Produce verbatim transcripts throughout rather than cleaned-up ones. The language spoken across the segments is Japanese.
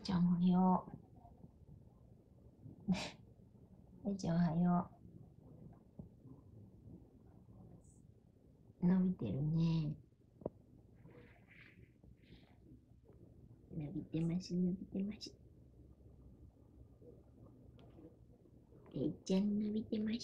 ちゃんおはよう。大ちゃんおはよう。伸びてるね。伸びてます、伸びてます。大ちゃん伸びてます。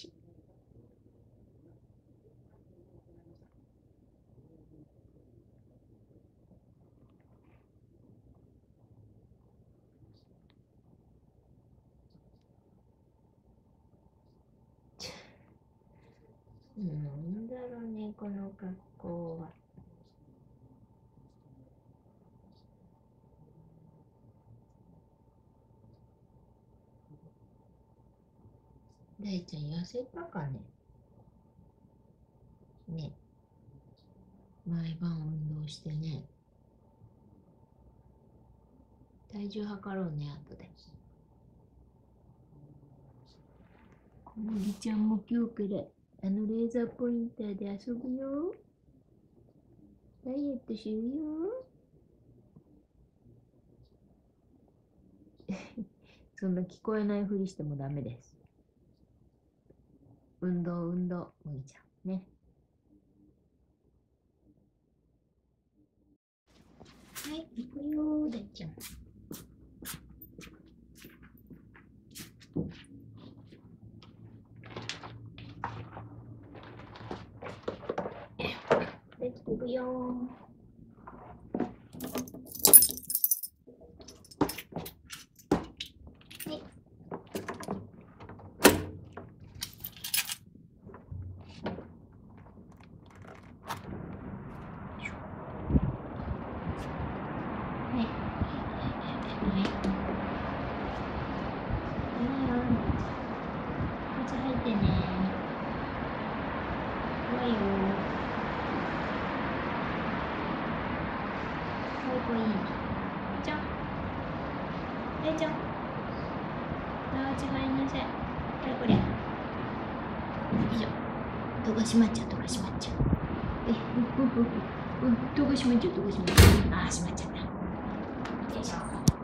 なんだろうね、この格好は。大ちゃん痩せたかね。ね。毎晩運動してね。体重測ろうね、後で。小麦ちゃんも今日からあのレーザーポインターで遊ぶよ。ダイエットしようよ。そんな聞こえないふりしてもダメです。運動、運動、麦ちゃん。ね。はい、行くよ、大ちゃん。できてるよ。はい。はい。靴履いてね。怖いよ。かわいい。ちゃん。大ちゃん。あー、違いなさい。これこれ。よいしょ。戸が閉まっちゃう、戸が閉まっちゃう。え、ふふふふ。うん、戸が閉まっちゃう、戸が閉まっちゃう。あー、閉まっちゃった。よいしょ。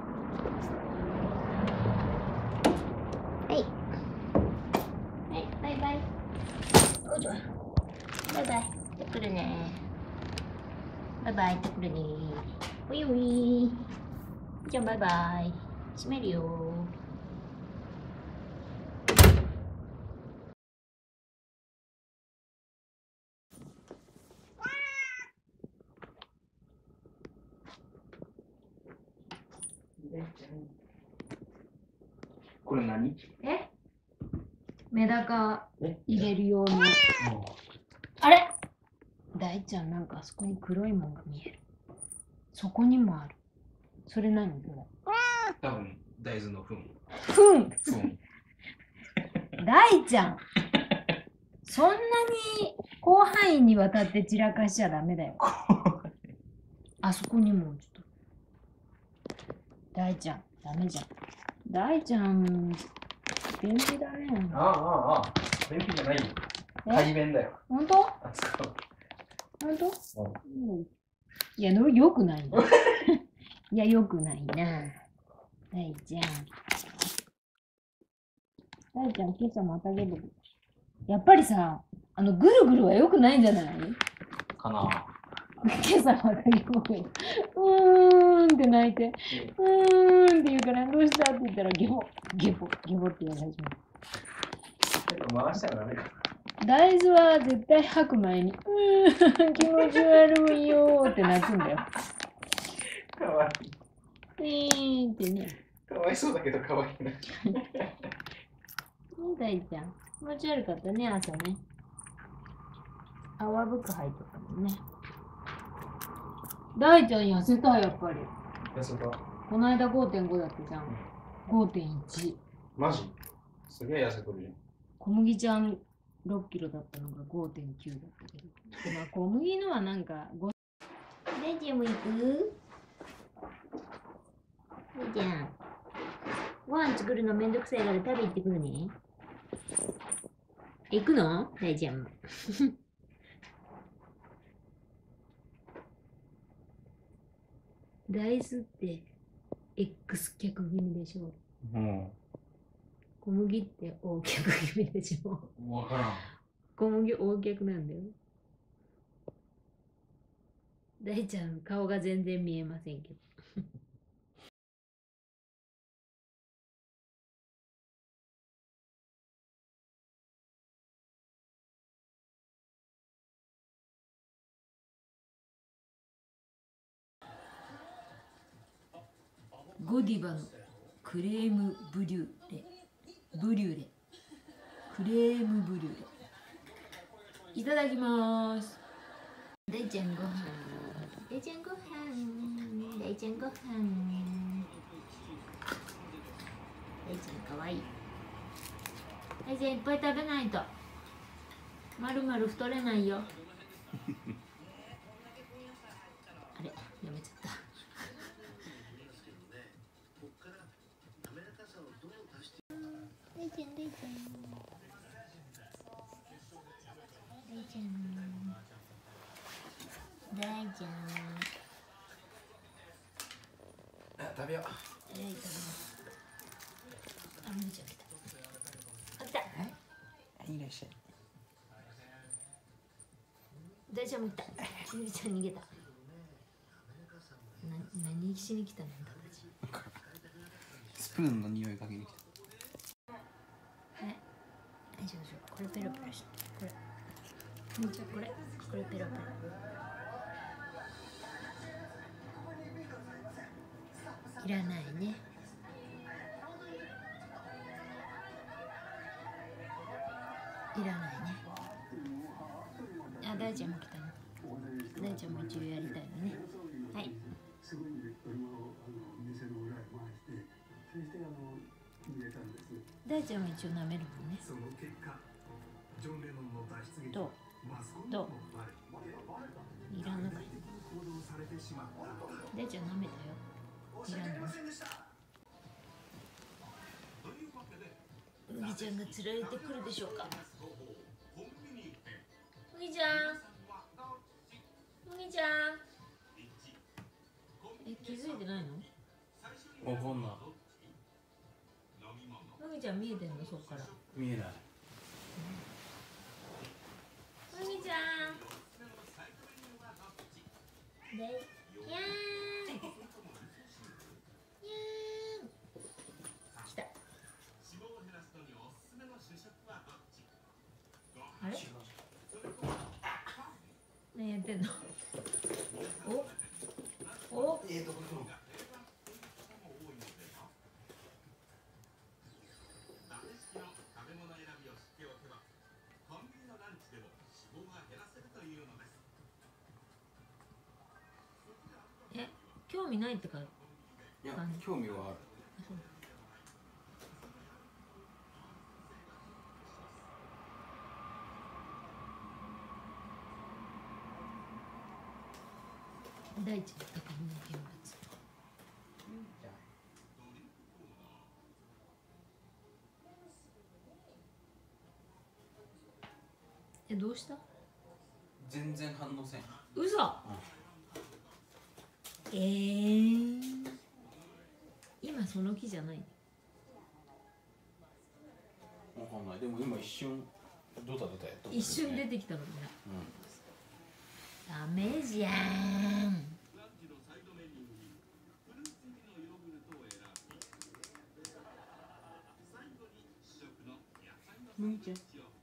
はい。はい、バイバイ。おいしょ。バイバイ。行ってくるね。バイバイ、行ってくるね。おいおい。じゃあバイバイ。閉めるよ。 これ何？ え？メダカ入れるように。あれ？大ちゃん、なんかあそこに黒いもんが見える。そこにもある。それ何？これ。 多分大豆の糞。 ふん。 糞。 大ちゃん。そんなに広範囲にわたって散らかしちゃダメだよ。あそこにもちょっと。大ちゃん、ダメじゃん。大ちゃん、便秘だね。 ああああ、便秘じゃないよ。排便だよ。 ほんと？ あ、そう。 ほんと？ うん。 いや、のよくないな。いや、よくないな。大ちゃん。大ちゃん、今朝またゲボ。やっぱりさ、あの、ぐるぐるはよくないんじゃないかな。 今朝またゲボ。うーんって泣いて、うーんって言うから、どうしたって言ったら、ゲボ、ゲボ、ゲボって言われ始めた。 回したらダメか。 大豆は絶対吐く前に、うーん、気持ち悪いよーって泣くんだよ。 かわいい。 えーってね。 かわいそうだけどかわいいな。 大ちゃん、気持ち悪かったね、朝ね。泡吹く吐いてたもんね。大ちゃん痩せた、やっぱり。 痩せた。 この間 ごてんご だったじゃん。ごてんいち。 マジ？すげえ痩せとるじゃん。 小麦ちゃんろっキロだったのが ごてんきゅう だったけど。でまあ小麦のはなんかご。大ちゃんも行く？大ちゃん。ご飯作るのめんどくさいから食べ行ってくるね。行くの？大ちゃんも。大豆って X 脚気味でしょ。 うん。 小麦って O 脚気味でしょ。 わからん。 小麦 O 脚なんだよ。大ちゃん顔が全然見えませんけど。ゴディバのクレームブリュレブリュレクレームブリュレいただきます。大ちゃんご飯大ちゃんご飯大ちゃんご飯大ちゃんかわいい。大ちゃんいっぱい食べないとまるまる太れないよ。あれやめちゃった。大ちゃん大ちゃん大ちゃん大ちゃんあ、食べよう。 えい、食べます。あ、むちゃん来た。あ、来た。 はい。いらっしゃい。 大ちゃんも来た。しずちゃん逃げた。な、何しに来たの、あんたたち。 スプーンの匂いかけに来た。 はい。よいしょよいしょ。これペロペロして。これ。むちゃんこれ。これペロペロ。いらないね。いらないね。あ、大ちゃんも来たの。大ちゃんも一応やりたいのね。はい。大ちゃんは一応舐めるのね。どうどういらんのかい。大ちゃん舐めたよ。いらんの。麦ちゃんが釣られてくるでしょうか。麦ちゃん麦ちゃんえ、気づいてないの。 わかんない。 麦ちゃん見えてんの、そこから。 見えない。 麦ちゃんで、やーんやーん来た。あれ何やってんの。おおえー、どこ行くの。 え、興味ないってか。いいや、興味はある。 大地の高みの見物。え、どうした。 全然反応せん。 嘘、うん、えー、今その木じゃない。 わかんない。でも今一瞬ドタドタやった、ね、 一瞬出てきたのね、 うん、 ダメじゃん。 麦ちゃん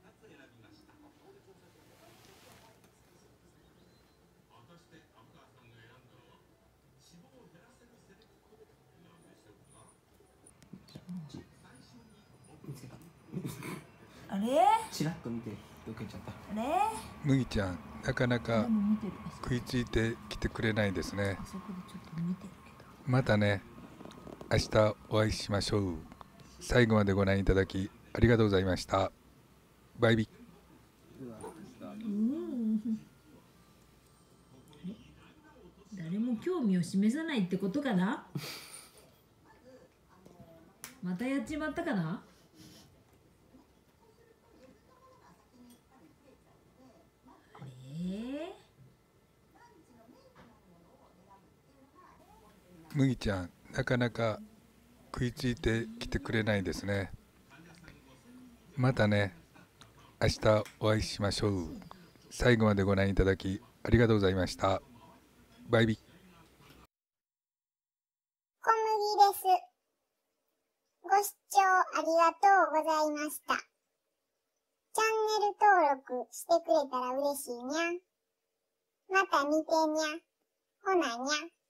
あれチラッと見てどけちゃった。 あれ麦ちゃんなかなか食いついてきてくれないですね。 あそこでちょっと見てるけど。 またね、明日お会いしましょう。最後までご覧いただきありがとうございました。バイビー。 うん、誰も興味を示さないってことかな。またやっちまったかな。あれ麦ちゃんなかなか食いついてきてくれないですね。またね、明日お会いしましょう。最後までご覧いただきありがとうございました。バイビー。 小麦です。ご視聴ありがとうございました。チャンネル登録してくれたら嬉しいにゃ。また見てにゃ。ほなにゃ。